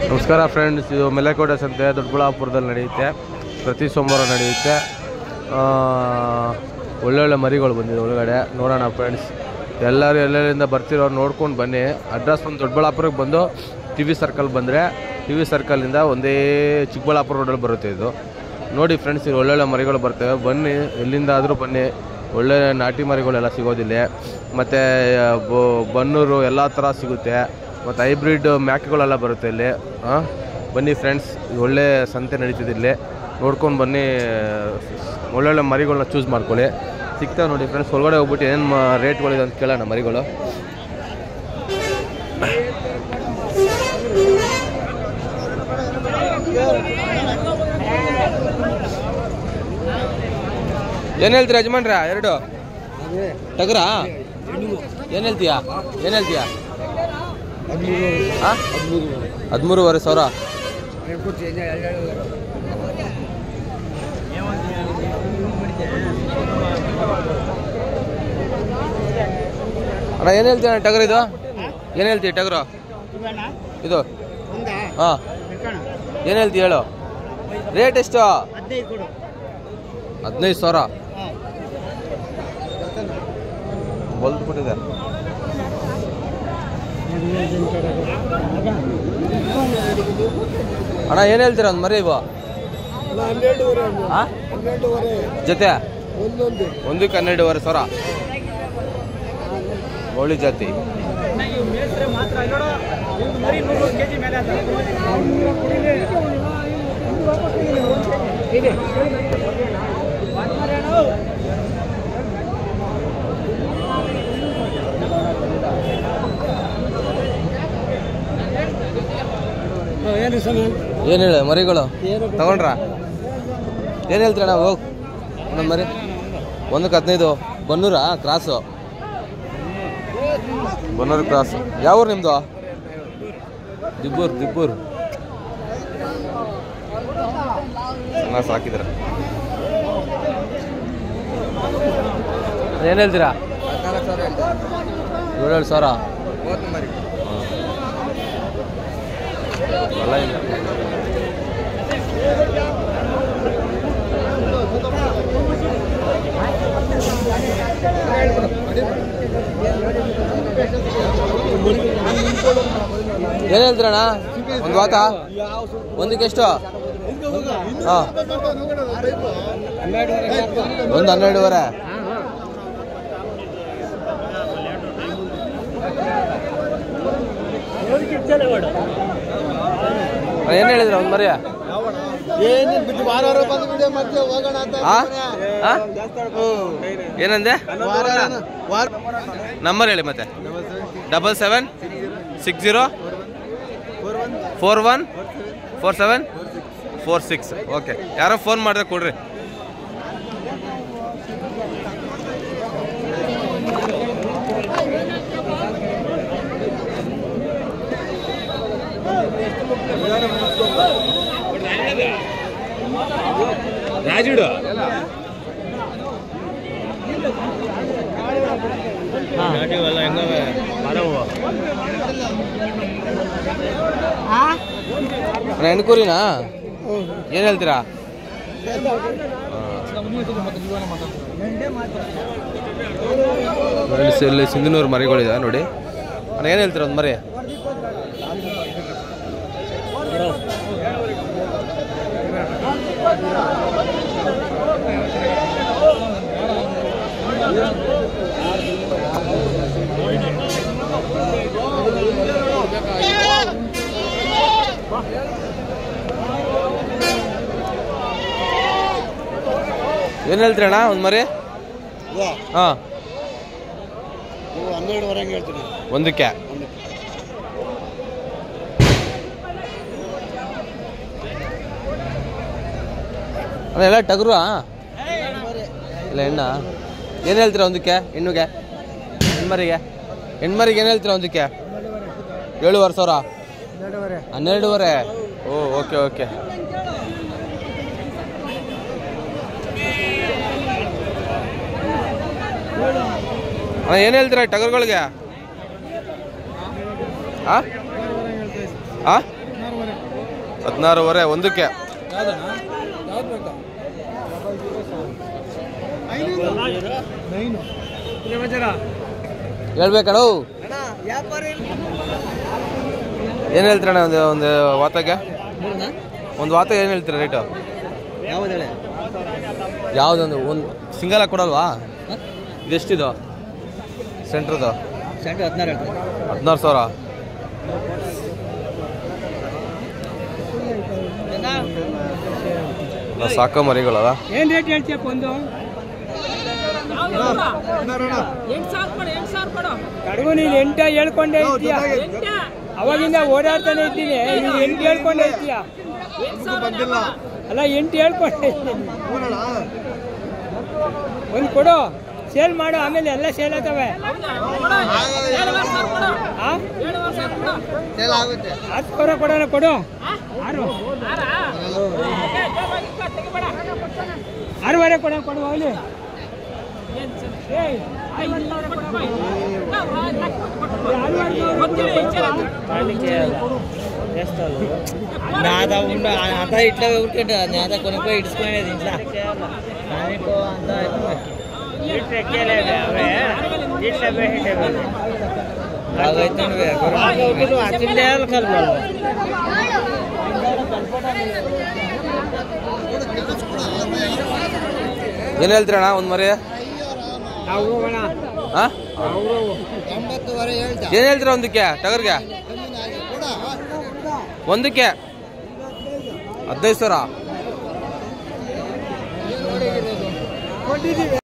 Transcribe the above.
ನಮಸ್ಕಾರ ಫ್ರೆಂಡ್ಸ್, ಇದು ಮೆಲೆಕೋಟೆ ಸಂತೆ ದೊಡ್ಡಬಳ್ಳಾಪುರದಲ್ಲಿ ನಡೆಯುತ್ತೆ. ಪ್ರತಿ ಸೋಮವಾರ ನಡೆಯುತ್ತೆ. ಒಳ್ಳೊಳ್ಳೆ ಮರಿಗಳು ಬಂದಿದೆ ಒಳಗಡೆ. ನೋಡೋಣ ಫ್ರೆಂಡ್ಸ್, ಎಲ್ಲರೂ ಎಲ್ಲೆಲ್ಲಿಂದ ಬರ್ತಿರೋರು ನೋಡ್ಕೊಂಡು ಬನ್ನಿ. ಅಡ್ರೆಸ್ ಒಂದು ದೊಡ್ಡಬಳ್ಳಾಪುರಕ್ಕೆ ಬಂದು ಟಿ ವಿ ಸರ್ಕಲ್ ಬಂದರೆ ಟಿ ವಿ ಸರ್ಕಲಿಂದ ಒಂದೇ ಚಿಕ್ಕಬಳ್ಳಾಪುರ ರೋಡಲ್ಲಿ ಬರುತ್ತೆ ಇದು. ನೋಡಿ ಫ್ರೆಂಡ್ಸ್, ಇದು ಒಳ್ಳೊಳ್ಳೆ ಮರಿಗಳು ಬರ್ತವೆ. ಬನ್ನಿ, ಎಲ್ಲಿಂದಾದರೂ ಬನ್ನಿ. ಒಳ್ಳೆ ನಾಟಿ ಮರಿಗಳೆಲ್ಲ ಸಿಗೋದಿಲ್ಲ. ಮತ್ತು ಬನ್ನೂರು ಎಲ್ಲ ಥರ ಸಿಗುತ್ತೆ. ಮತ್ತು ಹೈಬ್ರಿಡ್ ಮ್ಯಾಕ್ಗಳೆಲ್ಲ ಬರುತ್ತೆ ಇಲ್ಲಿ. ಬನ್ನಿ ಫ್ರೆಂಡ್ಸ್, ಒಳ್ಳೆ ಸಂತೆ ನಡೀತಿದೆ ಇಲ್ಲಿ. ನೋಡ್ಕೊಂಡು ಬನ್ನಿ, ಒಳ್ಳೊಳ್ಳೆ ಮರಿಗಳನ್ನ ಚೂಸ್ ಮಾಡ್ಕೊಳ್ಳಿ. ಸಿಗ್ತಾವೆ ನೋಡಿ ಫ್ರೆಂಡ್ಸ್. ಒಳಗಡೆ ಹೋಗ್ಬಿಟ್ಟು ಏನು ರೇಟ್ಗಳಿದೆ ಅಂತ ಕೇಳೋಣ ಮರಿಗಳು. ಏನು ಹೇಳ್ತೀರಾ ಯಜಮಾನ್ರ? ಎರಡು ಟಗರಾ? ಏನು ಹೇಳ್ತೀಯಾ? 13,500. ಅಣ್ಣ ಏನು ಹೇಳ್ತೀಯ ಟಗರ್ ಇದು? ಏನು ಹೇಳ್ತೀಯ ಟಗರು ಇದು? ಹಾಂ, ಏನು ಹೇಳ್ತೀಯ ಹೇಳು? ರೇಟ್ ಎಷ್ಟು? 15,000 ಬಲ್ದು ಕೊಟ್ಟಿದೆ. ಅಣ್ಣ ಏನು ಹೇಳ್ತೀರ ಒಂದು ಮರಿ ಇವು? ಜೊತೆ ಒಂದಕ್ಕೆ 12,500. ಗೋಳಿ ಜಾತಿ. ಏನು ಹೇಳ ಮರಿಗಳು ತಗೊಂಡ್ರ? ಏನು ಹೇಳ್ತೀರಣ್ಣ? ಹೋಗಿ ಒಂದೊಂದು ಮರಿ ಒಂದಕ್ಕೆ 15. ಬನ್ನೂರಾ ಕ್ರಾಸು? ಬನ್ನೂರು ಕ್ರಾಸು. ಯಾವ ಊರು ನಿಮ್ಮದು? ದಿಬ್ಬೂರು. ಚೆನ್ನಾಗಿ ಸಾಕಿದ್ರ. ಏನು ಹೇಳ್ತೀರಾ? 7,000. ಎಲ್ಲ ಇಲ್ಲ. ಏನು ಹೇಳ್ತೀರಣ್ಣ? ಒಂದು ವಾತ ಒಂದಕ್ಕೆ ಎಷ್ಟು? ಹಾಂ, ಒಂದು 12,500. ಏನು ಹೇಳಿದ್ರ ಒಂದು ಮರಿಯ? ಏನಂದೆ? ನಂಬರ್ ಹೇಳಿ ಮತ್ತೆ. 7760414746. ಓಕೆ, ಯಾರೋ ಫೋನ್ ಮಾಡಿದ್ರೆ ಕೊಡ್ರಿ. ರಾಜುಡು ಹೆಣ್ಕೂರಿನಾ? ಏನು ಹೇಳ್ತೀರಾ? ಇಲ್ಲಿ ಸಿಂಧನೂರು ಮರಿಗಳಿದೆ ನೋಡಿ. ಅಣ್ಣ ಏನು ಹೇಳ್ತೀರಾ ಒಂದು ಮರಿ? ಏನು ಹೇಳ್ತೀರಣ್ಣ ಒಂದು ಮರಿ? ಹಾಂ, 12,500 ಹೇಳ್ತೀನಿ ಒಂದಕ್ಕೆ. ಅದೆಲ್ಲ ಟಗರು ಇಲ್ಲ ಹೆಣ್ಣ? ಏನು ಹೇಳ್ತೀರಾ ಒಂದಕ್ಕೆ? ಹೆಣ್ಣುಗೆ ಹೆಣ್ಮರಿಗೆ ಏನು ಹೇಳ್ತೀರಾ ಒಂದಕ್ಕೆ? 7,500. 12,500. ಓ, ಓಕೆ. ಅಣ್ಣ ಏನು ಹೇಳ್ತೀರಾ ಟಗರ್ಗಳಿಗೆ? 16,000 16,500 ಒಂದಕ್ಕೆ. ಹೇಳ್ಬೇಕಣ್ಣ ಏನು ಹೇಳ್ತೀರಣ್ಣ? ಒಂದು ವಾತಕ್ಕೆ ಒಂದು ವಾತ ಏನು ಹೇಳ್ತೀರ ರೇಟು? ಯಾವುದೊಂದು ಒಂದು ಸಿಂಗಲ್ ಆಗಿ ಕೊಡಲ್ವಾ? ಇದೆಷ್ಟಿದು ಸೆಂಟ್ರದು? 16,000. ಸಾಕ ಮರಿಗಳಲ್ಲ. ಏನು ರೇಟ್ ಹೇಳ್ತೀಯಪ್ಪ? ಒಂದು ಕಡಗು ನೀನು 8 ಹೇಳ್ಕೊಂಡೇ ಇರ್ತೀಯ. ಅವಾಗಿಂದ ಓಡಾಡ್ತಾನೆ ಇದ್ದೀನಿ. 8 ಹೇಳ್ಕೊಂಡೇ ಇರ್ತೀಯ. ಅಲ್ಲ 8 ಹೇಳ್ಕೊಂಡೇ ಇದ್ದೀನಿ. ಒಂದು ಕೊಡು, ಸೇಲ್ ಮಾಡು, ಆಮೇಲೆ ಎಲ್ಲ ಸೇಲ್ ಆಗ್ತವೆ. 10,000 ಕೊಡೋಣ, ಕೊಡು. 6,500 ಕೊಡ, ಕೊಡು ಹೋಗ್ಲಿ. అంతా ఇట్లా ఊరికంటే అంతా కొనుక్కొని ఇడుచుకునేది ఇంట్లో దానికో అంతా అచ్చిందేయాలి కలపాలి. ಏನು ಹೇಳ್ತೀರಣ್ಣ ಒಂದು ಮರಿ? ಏನು ಹೇಳ್ತೀರ ಒಂದಕ್ಕೆ? ಟಗರ್ಗೆ ಒಂದಕ್ಕೆ 15,000.